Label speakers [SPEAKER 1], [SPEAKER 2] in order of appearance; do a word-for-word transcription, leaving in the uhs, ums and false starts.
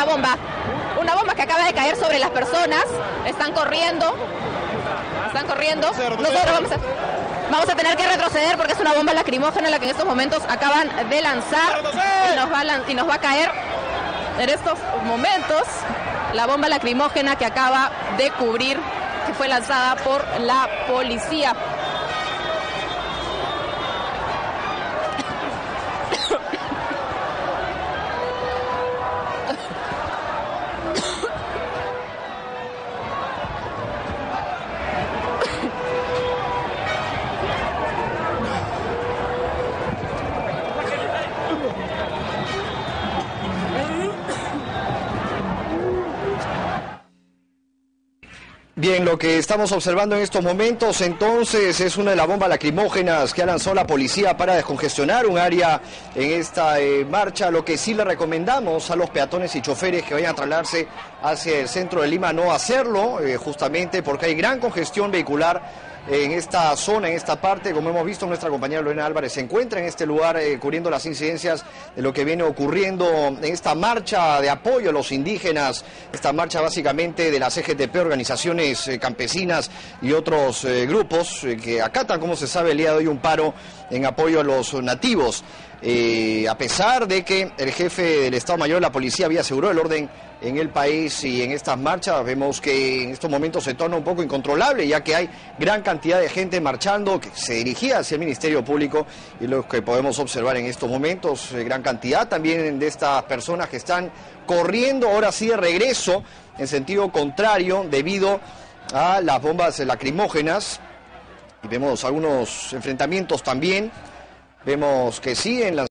[SPEAKER 1] una bomba, una bomba que acaba de caer sobre las personas. Están corriendo, están corriendo. Nosotros vamos a, vamos a tener que retroceder porque es una bomba lacrimógena la que en estos momentos acaban de lanzar y nos va a, y nos va a caer en estos momentos la bomba lacrimógena que acaba de cubrir, que fue lanzada por la policía.
[SPEAKER 2] Bien, lo que estamos observando en estos momentos entonces es una de las bombas lacrimógenas que ha lanzado la policía para descongestionar un área en esta eh, marcha. Lo que sí le recomendamos a los peatones y choferes que vayan a trasladarse hacia el centro de Lima no hacerlo, eh, justamente porque hay gran congestión vehicular en esta zona, en esta parte. Como hemos visto, nuestra compañera Lorena Álvarez se encuentra en este lugar eh, cubriendo las incidencias de lo que viene ocurriendo en esta marcha de apoyo a los indígenas, esta marcha básicamente de la C G T P, organizaciones eh, campesinas y otros eh, grupos eh, que acatan, como se sabe, el día de hoy un paro en apoyo a los nativos. Eh, a pesar de que el jefe del Estado Mayor de la Policía había asegurado el orden en el país y en estas marchas, vemos que en estos momentos se torna un poco incontrolable, ya que hay gran cantidad de gente marchando que se dirigía hacia el Ministerio Público, y lo que podemos observar en estos momentos, eh, gran cantidad también de estas personas que están corriendo ahora sí de regreso en sentido contrario debido a las bombas lacrimógenas, y vemos algunos enfrentamientos también. Vemos que siguen las